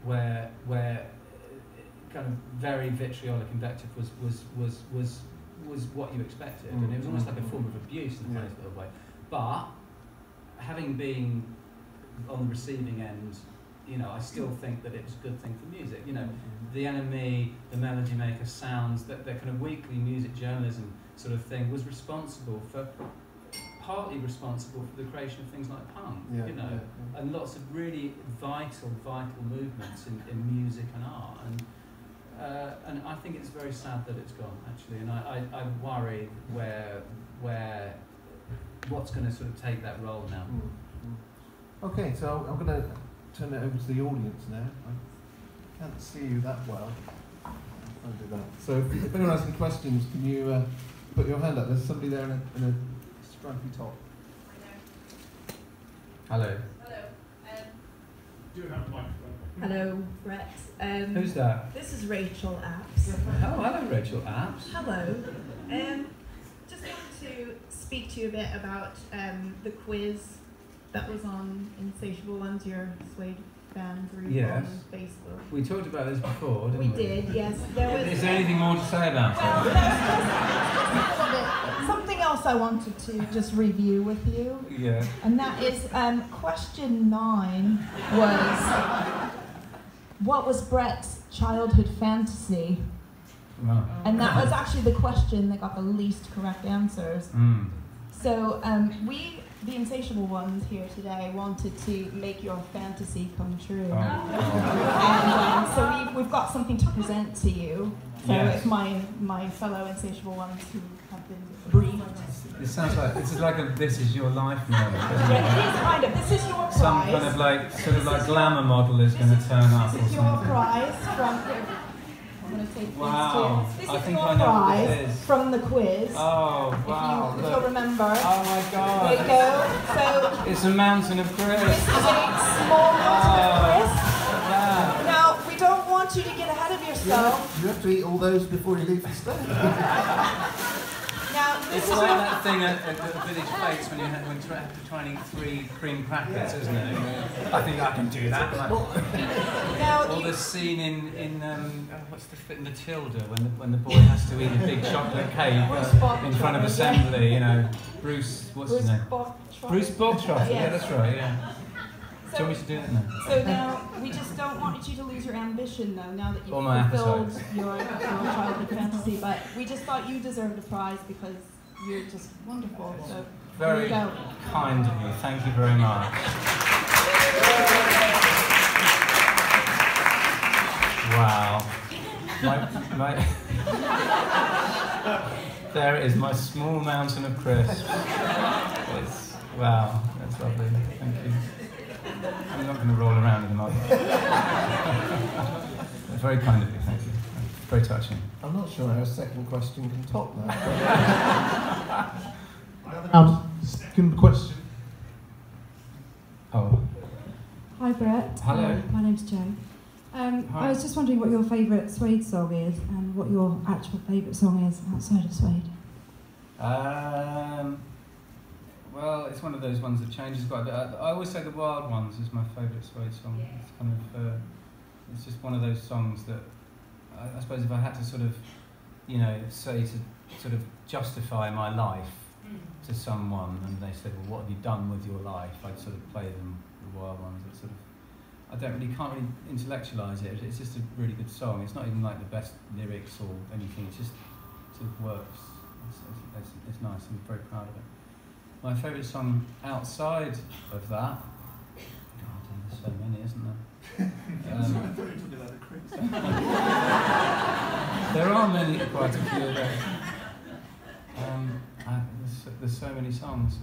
kind of very vitriolic invective was what you expected, and it was almost like a form of abuse in a funny sort of way. But having been on the receiving end, you know, I still think that it was a good thing for music. You know, the NME, the Melody Maker sounds, that kind of weekly music journalism sort of thing was partly responsible for the creation of things like punk, you know, and lots of really vital movements in music and art, and I think it's very sad that it's gone actually, and I worry where what's going to sort of take that role now. Okay, so I'm going to turn it over to the audience now. I can't see you that well. I'll do that. So if anyone has any questions, can you put your hand up? There's somebody there in a stripy top. Hello. Hello. Do have a microphone. Hello, Brett. Who's that? This is Rachel Apps. Oh, hello, Rachel Apps. Hello. Just wanted to speak to you a bit about the quiz that was on Insatiable Ones, your Suede band group Yes. on Facebook. We talked about this before, didn't we? We did, yes. There was Is there anything more to say about it? something else I wanted to just review with you. Yeah. And that is, question 9 was, what was Brett's childhood fantasy? Wow. And that was actually the question that got the least correct answers. So we, the Insatiable Ones here today, wanted to make your fantasy come true. And so we've got something to present to you. So Yes. if my fellow insatiable ones who have been briefed. It sounds like this is like a "This Is Your Life" moment. Isn't Yeah, it is kind of. This is your prize. Some kind of sort of like glamour model is going to turn up or This is your something. prize from. I'm going to take Wow. these two. This I is think your I know what prize this is. from the quiz. Oh wow! If look. you'll remember. Oh my There you God! go. So It's a mountain of this crisps. is a small mountain of crisps. Wow. Now we don't want you to get ahead of yourself. You have to eat all those before you leave the stage. Now this It's is like your. that thing at Village Plates when you have to try and eat 3 cream crackers, isn't it? I think I can do that. Like, Now or you, the scene in what's the fit Matilda when the boy has to eat a big chocolate cake in front of assembly. You know, Bruce. What's his name? Bruce Bogtrotter. Yeah, that's right. Yeah. Do you want me to do that now? So now we just don't want you to lose your ambition, though. Now that you've All my fulfilled appetites. your childhood fantasy, but we just thought you deserved a prize because you're just wonderful. So there Very you go. kind of you. Thank you very much. Wow. My there it is, my small mountain of crisps. Wow, that's lovely. Thank you. I'm not going to roll around in the mud. That's very kind of you, thank you. Very touching. I'm not sure how a second question can top that. Second question. Oh, Hi Brett. Hello. My name's Jo. Hi. I was just wondering what your favourite Suede song is and what your actual favourite song is outside of Suede. well, it's one of those ones that changes quite a bit. I always say The Wild Ones is my favourite Suede song. It's kind of, it's just one of those songs that I suppose if I had to sort of, you know, say to sort of justify my life to someone and they said, well, what have you done with your life? I'd sort of play them The Wild Ones. It's sort of, can't really intellectualise it. It's just a really good song. It's not even like the best lyrics or anything. It just sort of works. It's nice. I'm very proud of it. My favourite song outside of that, God, there's so many, isn't there? There are many, quite a few of those. There's so many songs.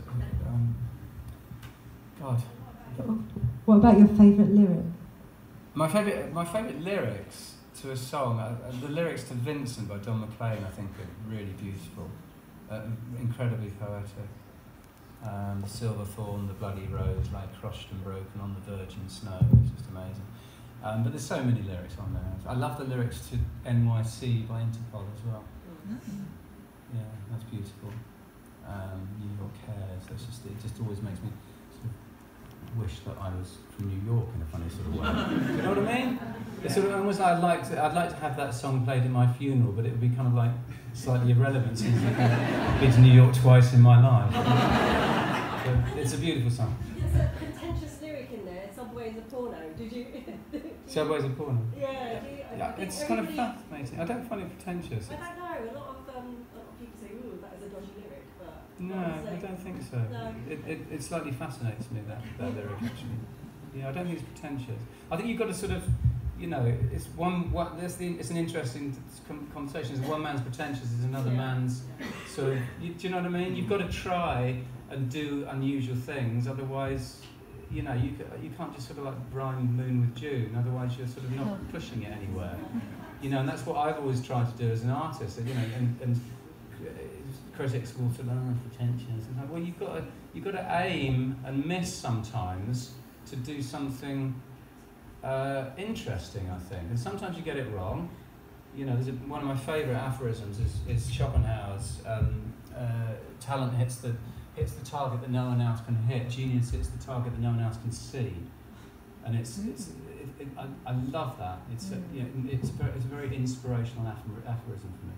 God. What about your favourite lyric? My favourite lyrics to a song, the lyrics to Vincent by Don McLean, I think are really beautiful, incredibly poetic. The silver thorn, the bloody rose, lie crushed and broken on the virgin snow. It's just amazing. But there's so many lyrics on there. I love the lyrics to NYC by Interpol as well. Yeah, that's beautiful. New York Cares. It just always makes me sort of wish that I was from New York in a funny sort of way. Do you know what I mean? It's sort of almost like I'd like to have that song played at my funeral, but it would be kind of like slightly irrelevant since I've been to New York twice in my life. But it's a beautiful song. There's a contentious lyric in there, Subway's a porno. Did you? Subway's a porno. Yeah. Yeah, it's kind of fascinating. I don't find it pretentious. I don't know. A lot of people say, "Ooh, that is a dodgy lyric," but No, I don't think so. No. It slightly fascinates me, that lyric, actually. Yeah, I don't think it's pretentious. I think you've got to sort of, you know, it's an interesting conversation. It's one man's pretentious is another man's sort of, do you know what I mean? You've got to try and do unusual things, otherwise, you know, you can't just sort of like rhyme moon with June, otherwise you're sort of not pushing it anywhere. You know, and that's what I've always tried to do as an artist, you know, and critics will sort of pretentious. And well, you've got to aim and miss sometimes to do something interesting, I think. And sometimes you get it wrong. You know, one of my favourite aphorisms is Schopenhauer's talent hits the target that no one else can hit. Genius hits the target that no one else can see. And I love that. It's a very inspirational aphorism for me.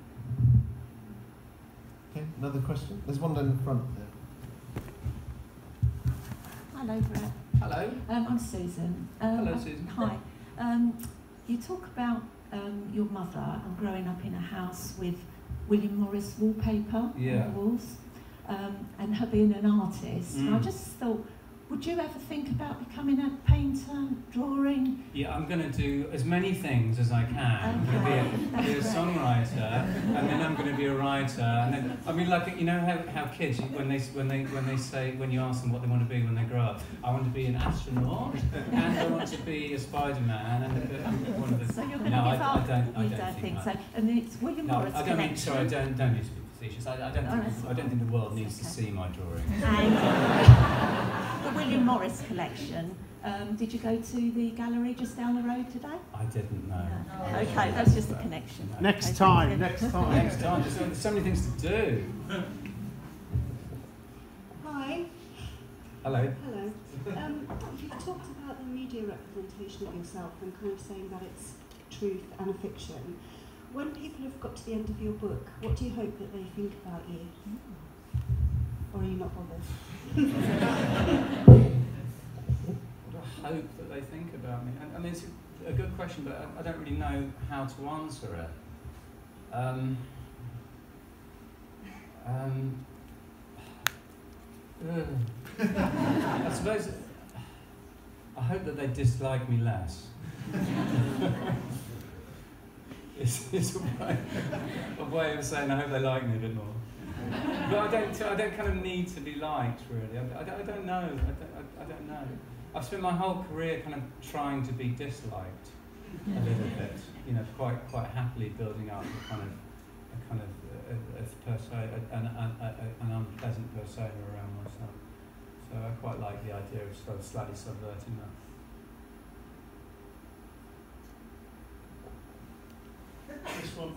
Okay, another question. There's one down in front there. Hello, Brett. Hello. I'm Susan. Hello, Susan. Hi. You talk about your mother and growing up in a house with William Morris wallpaper on the walls, and her being an artist. And I just thought, would you ever think about becoming a painter, drawing? Yeah, I'm going to do as many things as I can. I'm going to be a songwriter. and then I'm going to be a writer. And then, I mean, like, you know how kids, when you ask them what they want to be when they grow up, I want to be an astronaut, and I want to be a Spider-Man, and one of the. So you're going to no, give up? I don't think so. And it's William Morris I don't collection. mean. Sorry, I don't mean to be facetious. I don't think the world needs to see my drawings. And the William Morris collection. Did you go to the gallery just down the road today? I didn't know. No. Okay, that's just a connection. Next time. Next time. There's so many things to do. Hi. Hello. Hello. You've talked about the media representation of yourself and kind of saying that it's truth and a fiction. When people have got to the end of your book, what do you hope that they think about you? Or are you not bothered? What I hope that they think about me. I mean, it's a good question, but I don't really know how to answer it. I suppose I hope that they dislike me less. It's a way of saying I hope they like me a bit more. But I don't kind of need to be liked, really. I don't know. I don't know. I've spent my whole career kind of trying to be disliked a little bit. You know, quite happily building up a kind of an unpleasant persona around myself. So I quite like the idea of sort of slightly subverting that. This one.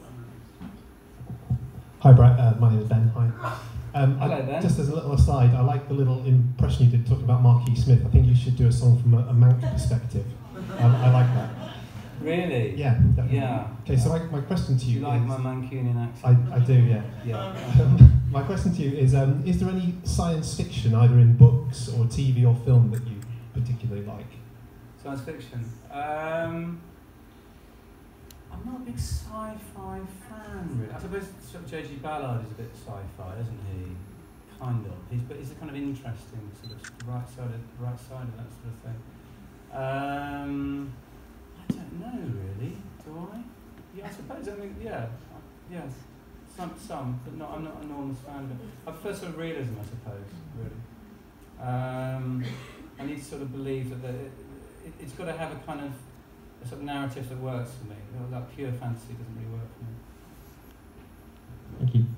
Hi, Brett. My name is Ben. Hi. Hello, Ben. Just as a little aside, I like the little impression you did talking about Marquis Smith. I think you should do a song from a Manc perspective. I like that. Really? Yeah, definitely. Yeah. Okay, so my question to you Do you like is, my Mancunian accent? I do, yeah. Yeah. My question to you is there any science fiction, either in books or TV or film, that you particularly like? Science fiction. I'm not a big sci-fi fan, really. I suppose sort of J.G. Ballard is a bit sci-fi, isn't he? Kind of. But he's a kind of interesting sort of right side of that sort of thing. I don't know, really. Do I? Yeah, I suppose. I mean, yeah, yes. Some, but not. I'm not an enormous fan. But I prefer sort of realism, I suppose. Really. I need to sort of believe that it's got to have a kind of a sort of narrative that works for me. You know, that pure fantasy doesn't really work for me. Thank you.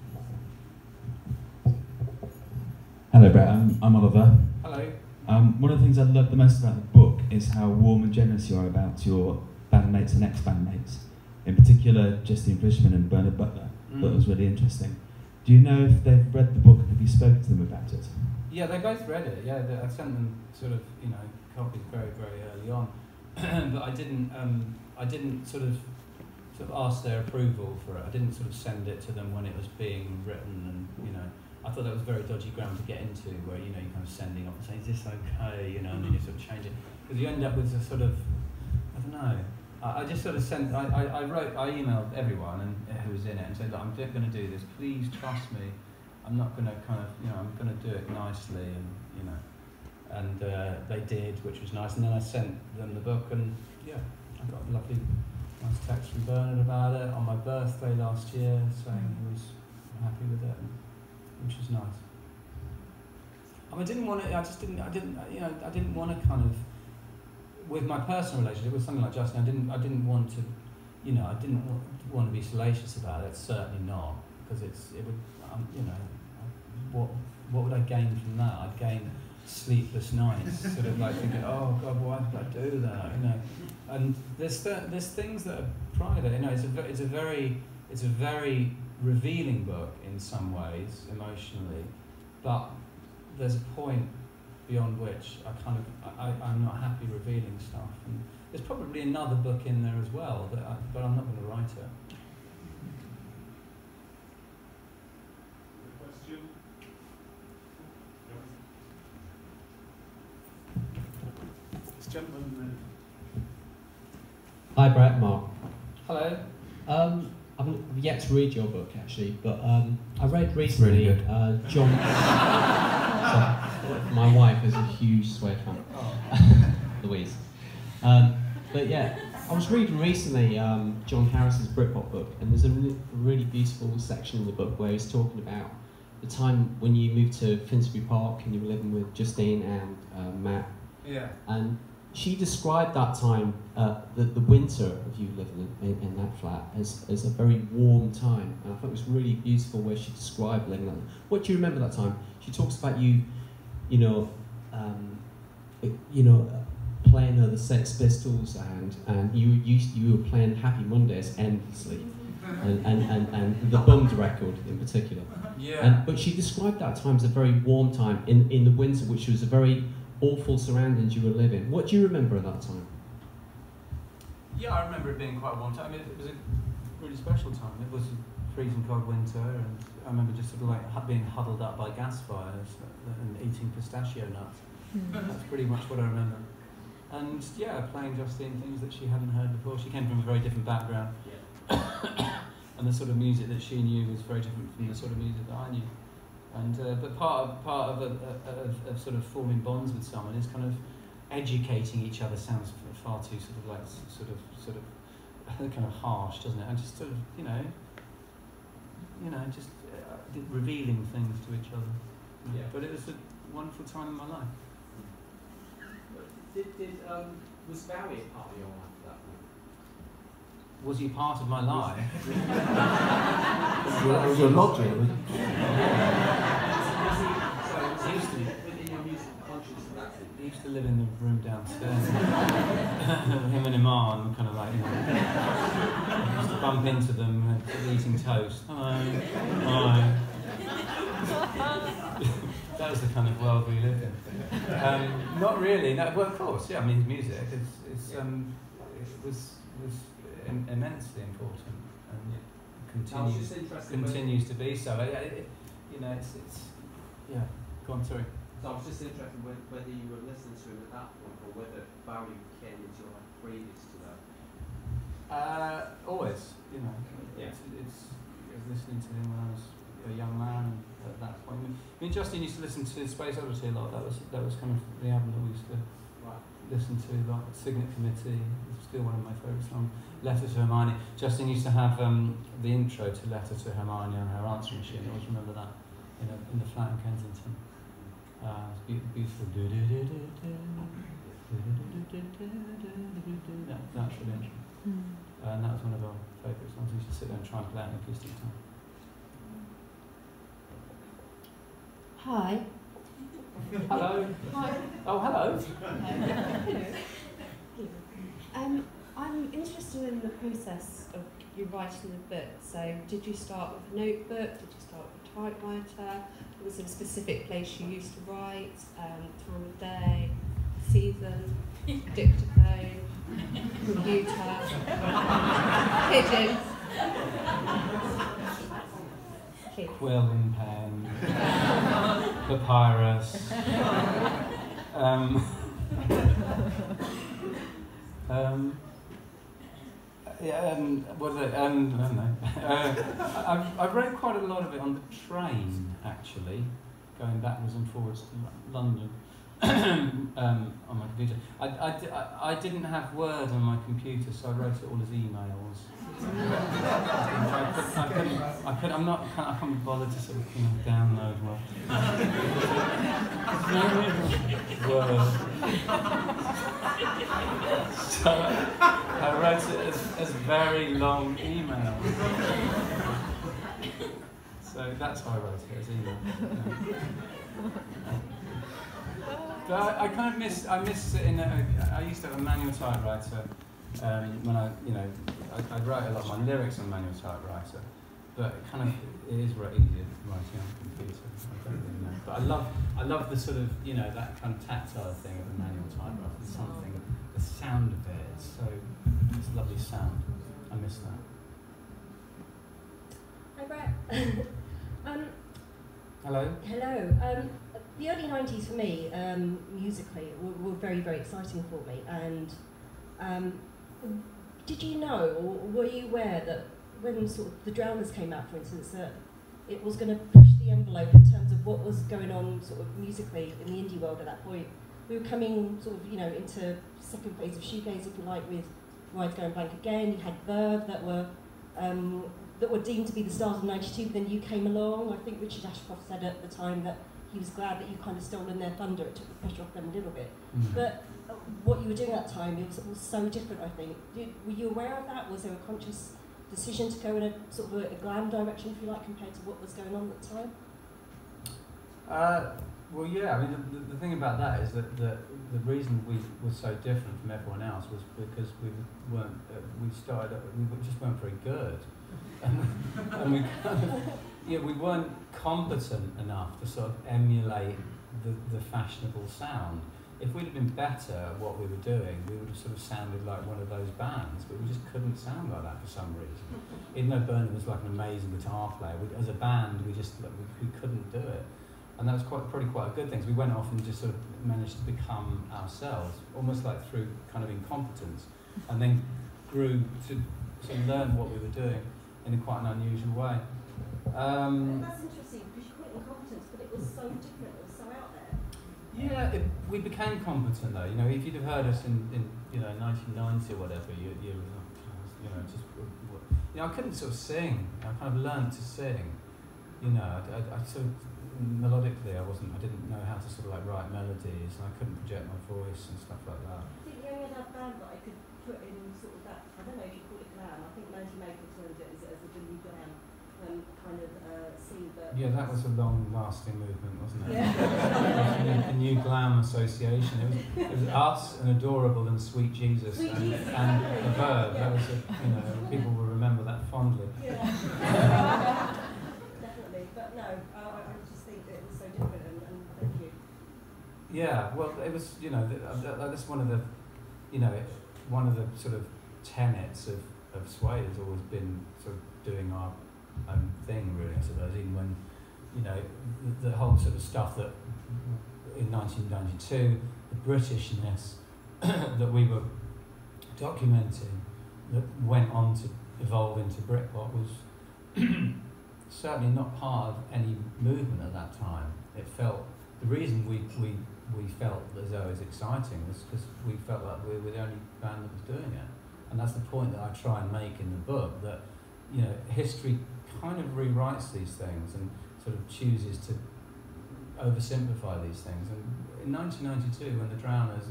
Hello, Brett. I'm Oliver. Hello. One of the things I love the most about the book is how warm and generous you are about your bandmates and ex-bandmates. In particular, Justine Frischmann and Bernard Butler. That was really interesting. Do you know if they've read the book and have you spoken to them about it? Yeah, they both read it. Yeah, I sent them sort of, copies very, very early on, but I didn't sort of ask their approval for it. I didn't sort of send it to them when it was being written, and I thought that was very dodgy ground to get into, where you're kind of sending off and saying, "Is this okay?" And then you sort of change it, because you end up with a sort of, I don't know. I just sort of sent. I emailed everyone and who was in it and said, "Look, I'm going to do this. Please trust me. I'm not going to I'm going to do it nicely." And they did, which was nice. And then I sent them the book, and yeah, I got a lovely, nice text from Bernard about it on my birthday last year, saying he was happy with it, which was nice. I didn't want to. I didn't want to kind of. With my personal relationship with something like Justin, I didn't want to, I didn't want to be salacious about it. Certainly not, because it would, what would I gain from that? I'd gain sleepless nights, sort of like thinking, oh God, why did I do that? And there's things that are private. It's a very revealing book in some ways, emotionally, but there's a point beyond which I'm not happy revealing stuff. And there's probably another book in there as well, but I'm not going to write it. Question? This gentleman. Hi, Brett. Mark. Hello. I've yet to read your book actually, but I read recently really John. My wife is a huge Suede fan, Louise. But yeah, I was reading recently John Harris's Britpop book, and there's a really beautiful section in the book where he's talking about the time when you moved to Finsbury Park and you were living with Justine and Matt. Yeah. And she described that time, the winter of you living in that flat, as a very warm time. And I thought it was really beautiful where she described living that. What do you remember that time? She talks about you playing the Sex Pistols, and you were playing Happy Mondays endlessly, and the Bummed record in particular. Yeah. But she described that time as a very warm time in the winter, which was a very awful surroundings you were living. What do you remember of that time? Yeah, I remember it being quite a warm time. It was a really special time. It was a freezing cold winter, and I remember just sort of like being huddled up by gas fires and eating pistachio nuts. That's pretty much what I remember. And yeah, playing Justine things that she hadn't heard before. She came from a very different background. And the sort of music that she knew was very different from the sort of music that I knew. And but part of sort of forming bonds with someone is kind of educating each other. Sounds far too sort of kind of harsh, doesn't it? And just sort of just revealing things to each other. Yeah. But it was a wonderful time in my life. Was Barry a part of your life at that point? Was he part of my life? That was your logic. He used to live in the room downstairs. Him and Iman were kind of like, I used to bump into them eating toast. Hi. That was the kind of world we lived in. Not really. No, well, of course, yeah. I mean, music it was immensely important, and continues to be so. It's yeah. Go on, sorry. So I was just interested whether you were listening to him at that point, or whether Barry came into your life previous to that. Always, it's listening to him when I was a young man at that point. I mean, Justine used to listen to Space Oddity a lot. That was kind of the album that we used to listen to, like Signet Committee. It's still one of my favourite songs. Letter to Hermione. Justine used to have the intro to Letter to Hermione on her answering machine. I always remember that in the flat in Kensington. It's beautiful. That's really interesting. And that was one of our favourite songs. We used to sit there and try and play it on acoustic guitar. Hi. Hello. Hi. Oh, hello. I'm interested in the process of you writing the book. So, did you start with a notebook? Did you start with a typewriter? Was there a specific place you used to write? Time of day, season, dictaphone, computer, pigeons? Quill and pen, papyrus. What is it? I don't know. I wrote quite a lot of it on the train, actually, going backwards and forwards to London on my computer. I didn't have Word on my computer, so I wrote it all as emails. I can't be bothered to sort of download Word. So I wrote it as very long emails. So that's how I wrote it, as email. But I kind of miss it I used to have a manual typewriter when I'd write a lot of my lyrics on manual typewriter, but it is easier writing on a computer. I don't really know. But I love the sort of, that kind of tactile thing of the manual typewriter. There's something, the sound of it, it's a lovely sound. I miss that. Hi, Brett. Hello. Hello. The early 90s for me, musically, were very, very exciting for me. And did you know, or were you aware that when sort of the Drowners came out, for instance, that it was going to push the envelope in terms of what was going on sort of musically in the indie world at that point? We were coming sort of, into second phase of shoegaze, if you like, with Ride's Going Blank Again, you had Verve that were deemed to be the stars of '92, but then you came along. I think Richard Ashcroft said at the time that he was glad that you kind of stolen their thunder. It took the pressure off them a little bit. But what you were doing at that time, it was so different, I think. Were you aware of that? Was there a conscious decision to go in a sort of a glam direction, if you like, compared to what was going on at the time? Well, yeah, I mean, the thing about that is that the reason we were so different from everyone else was because we just weren't very good. And we kind of, we weren't competent enough to sort of emulate the fashionable sound. If we'd have been better at what we were doing, we would have sort of sounded like one of those bands, but we just couldn't sound like that for some reason. Even though Bernard was like an amazing guitar player, as a band, we couldn't do it. And that was probably quite a good thing. So we went off and just sort of managed to become ourselves, almost like through kind of incompetence, and then grew to sort of learn what we were doing in a quite an unusual way. That's interesting, because you call it incompetence, but it was so different, it was so out there. Yeah, we became competent though. You know, if you'd have heard us in 1990 or whatever, I couldn't sort of sing. I kind of learned to sing. You know, I sort of melodically, I didn't know how to sort of like write melodies, and I couldn't project my voice and stuff like that. I think the only other band that I could put in sort of that, I don't know if you call it glam, I think Nancy Maker termed it as a new glam kind of scene, but... Yeah, that was a long-lasting movement, wasn't it? Yeah. A new glam association. It was us, and Adorable, and Sweet Jesus, and the Verve. That was, people will remember that fondly. Yeah. Definitely, but no, I just think it was so different, and thank you. Yeah, well, it was, that's one of the, one of the sort of tenets of Suede has always been sort of doing our own thing, really, I suppose, even when, the whole sort of stuff that in 1992, the Britishness that we were documenting that went on to evolve into Britpop was certainly not part of any movement at that time. It felt, the reason we felt as though it was exciting was because we felt like we were the only band that was doing it. And that's the point that I try and make in the book, that history kind of rewrites these things and sort of chooses to oversimplify these things. And in 1992, when the Drowners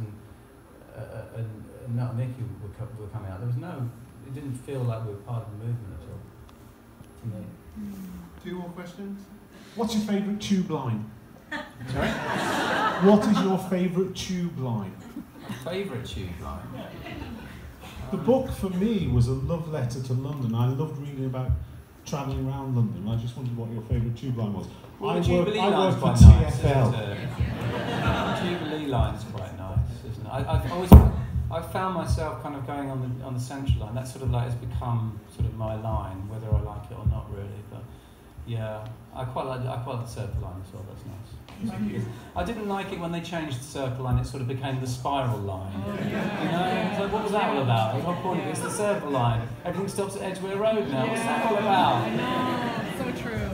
and Melt and Mickey were coming out, it didn't feel like we were part of the movement at all, to me. 2 more questions? What's your favourite tube line? Sorry? What is your favourite tube line? Favourite tube line? The book for me was a love letter to London. I loved reading about travelling around London. I just wondered what your favourite tube line was. Well, the Jubilee line's quite nice, isn't it? The Jubilee line's quite nice, isn't it? I found myself kind of going on the Central line. That sort of like has become sort of my line, whether I like it or not, really. But yeah, I quite like the Circle line as well. That's nice. I didn't like it when they changed the Circle line. It sort of became the Spiral line. So what was that all about? At one point, it's the Circle line. Everything stops at Edgware Road now. What's that all about? So true.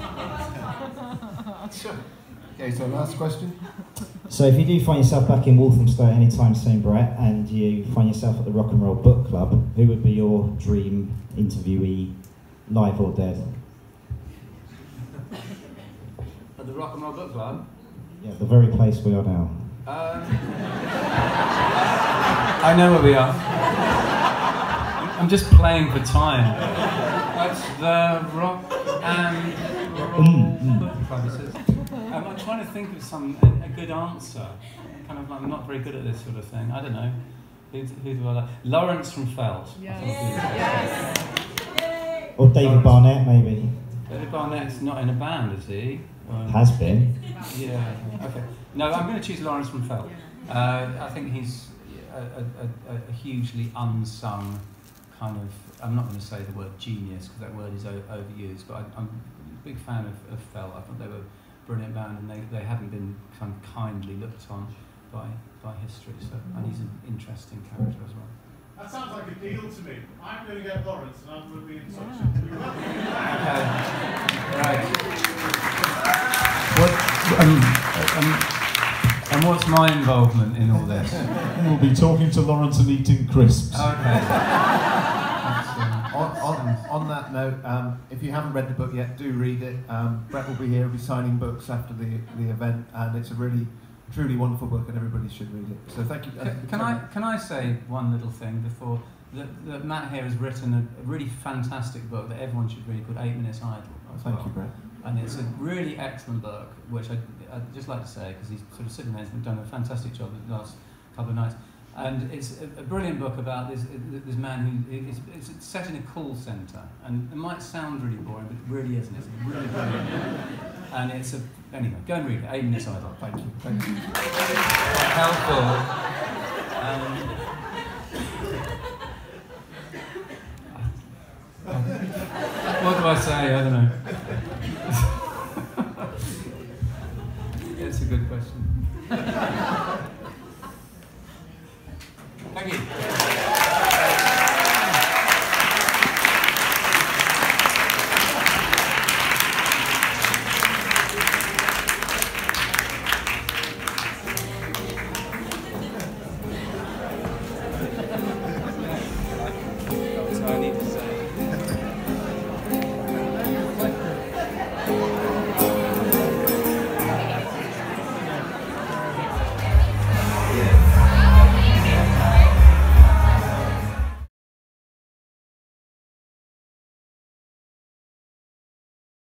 Okay, so last question. So if you do find yourself back in Walthamstow anytime soon, Brett, and you find yourself at the Rock and Roll Book Club, who would be your dream interviewee, live or dead? At the Rock and Roll Book Club? Yeah, the very place we are now. I know where we are. I'm just playing for time. That's the Rock and Roll Book Club, it says. I'm trying to think of a good answer. Kind of like, I'm not very good at this sort of thing. I don't know. Who do I like? Lawrence from Felt. Yes. Or David Barnett, maybe. David Barnett's not in a band, is he? Has been. Yeah. Okay. No, I'm going to choose Lawrence from Felt. I think he's a hugely unsung kind of. I'm not going to say the word genius because that word is overused, but I'm a big fan of Felt. I thought they were a brilliant band, and they haven't been kind of kindly looked on by history. So, and he's an interesting character as well. That sounds like a deal to me. I'm going to get Lawrence, and I'm going to be in touch. Okay. Right. And what's my involvement in all this? will be talking to Lawrence and eating crisps. Okay. On that note, if you haven't read the book yet, do read it. Brett will be here, he'll be signing books after the event, and it's a really, truly wonderful book, and everybody should read it. So thank you. Can I say one little thing before? That Matt here has written a really fantastic book that everyone should read called 8 Minutes Idle. Thank you, Brett. And it's a really excellent book, which I'd just like to say, because he's sort of sitting there and done a fantastic job the last couple of nights. And it's a brilliant book about this man who it's set in a call centre, and it might sound really boring, but it really isn't. It's really brilliant. And it's anyway, go and read it. 8 Minutes Idle. Thank you. Thank you. Quite helpful. What do I say? I don't know. It's a good question.